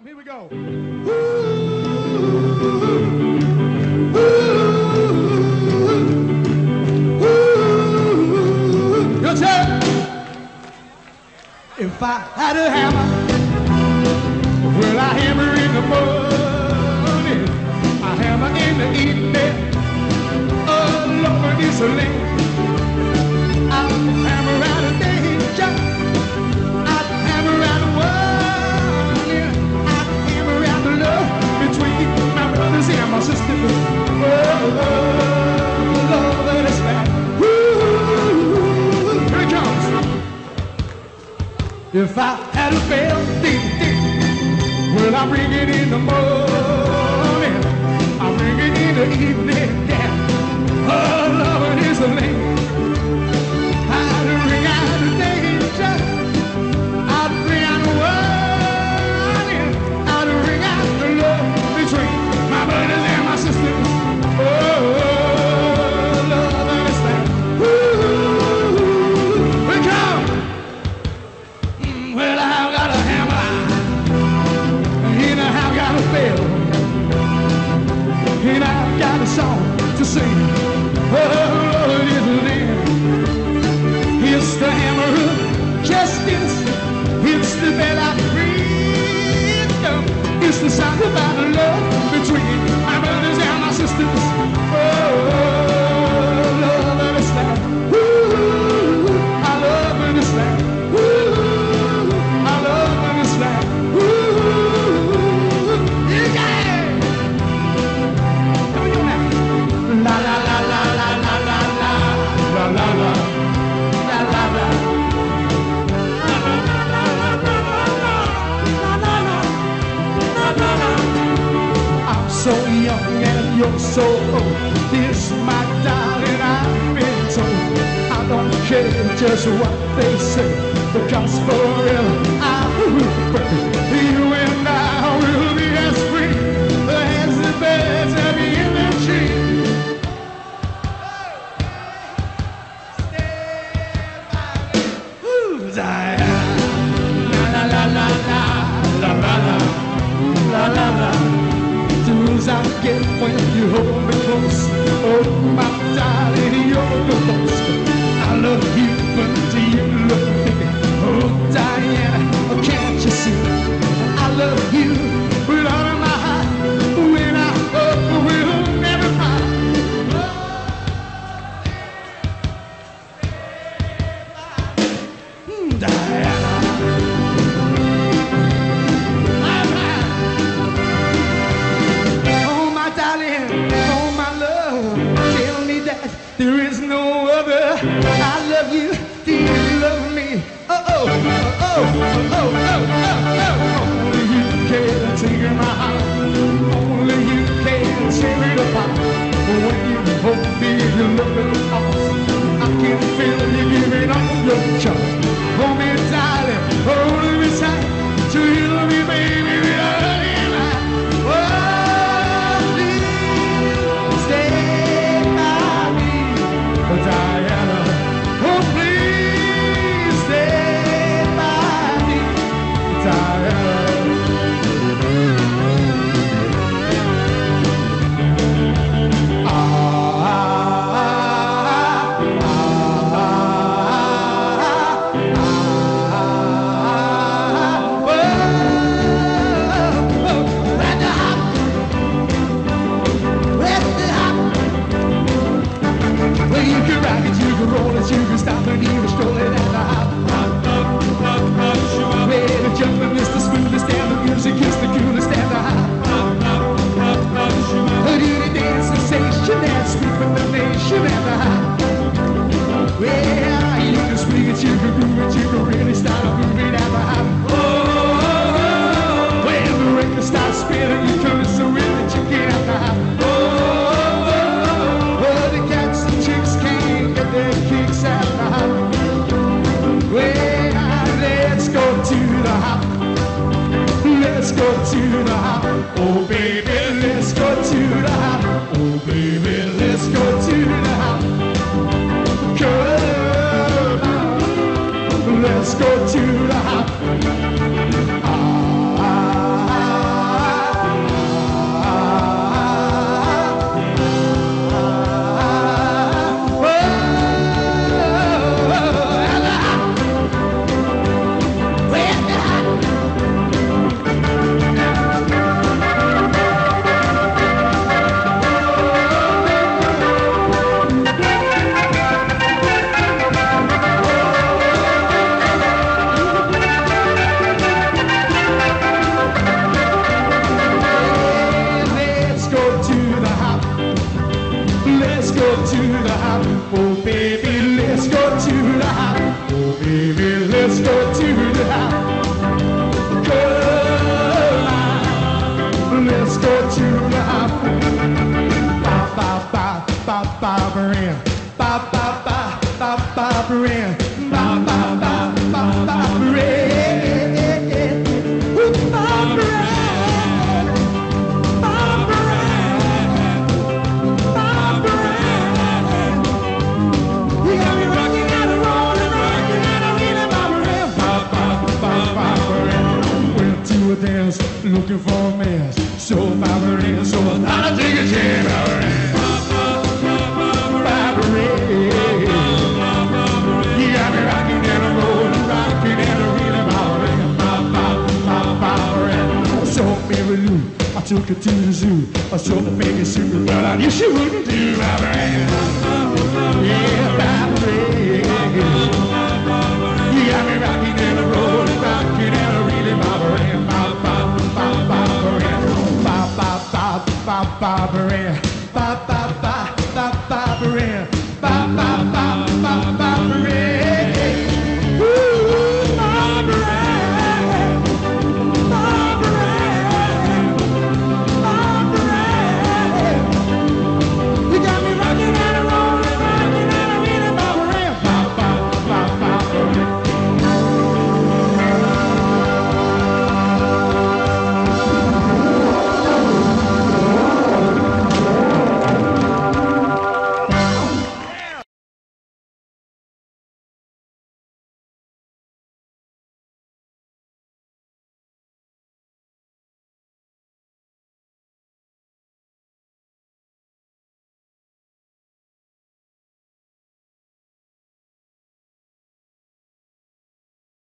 Here we go. Your turn. If I had a hammer, well, I hammer in the morning, I hammer in the evening. Oh, Lord, it's a late. I hammer out a danger. I hammer out a warning. I hammer out the love between my brothers and my sisters. Oh, Lord, let us back. Here it comes. If I had a bell, ding, ding, well, I ring it in the morning, I ring it in the evening, yeah. Oh, Lord, is a lady. I'd ring out the danger, I'd ring out the warning, I'd ring out the love between my brothers and my sisters. Oh, Lord, let us back. We come. Well, I've got a hammer, and I've got a bell, and I've got a song to sing. Oh, Lord, is a name. It's the hammer of justice. It's the bell of freedom. It's the sound of our love between my brothers and my sisters. Oh, Lord, let us laugh. Ooh, I love when it's laugh. Ooh, I love when it's laugh. Ooh, yeah. Come on now. La la la la la la la la la la la. I'm so young and you're so old. This, my darling, I've been told. I don't care just what they say, because forever I will burn. You and I will be as free as the birds of the tree. Diana, la la la la la la la la la la. The rules I get when you hold me close. Oh, my darling, you're the most. I love you, but do you love me? Oh, Diana, oh, can't you see? I love you with all of my heart. When I hope we'll never part. Diana. Oh, my darling, oh, my love, tell me that there is no other. I love you, do you love me? Oh, oh, oh, oh, oh, oh, oh, oh. Only you can take my heart. Only you can tear it apart. When you hold me, you look at the I can feel you giving all your charm. Hold me, darling, hold me tight. To you, love me, baby, without any lie. Oh, please stay by me, Diana. Oh, please stay by me, Diana. Roll it, you can stop and even stroll it at the hop. Way to jump and it's the smoothest and the music is the coolest and the hop. A dirty dance sensation and sweeping the nation and the hop. Well, you can swing it, you can groove it, you can really start moving at the hop. Oh, when the record starts spinning, you can so really you get at the hop. Their kicks at the hop. Well, let's go to the hop. Let's go to the hop. Oh, baby, let's go to the hop. Oh, baby, let's go to the hop. Come on, let's go to the hop. Ah, ah, ah. a dance, looking for a mess. So Barbara, so I'll take a chance, Barbara. You got me rocking and a rollin', rocking and a reelin', Barbara. So Mary Lou, I took her to the zoo. I showed the baby suit, but I knew she wouldn't do, Barbara. Yeah, Barbara. You got me rocking and a rollin', rocking and a reelin', Barbara. Barbara.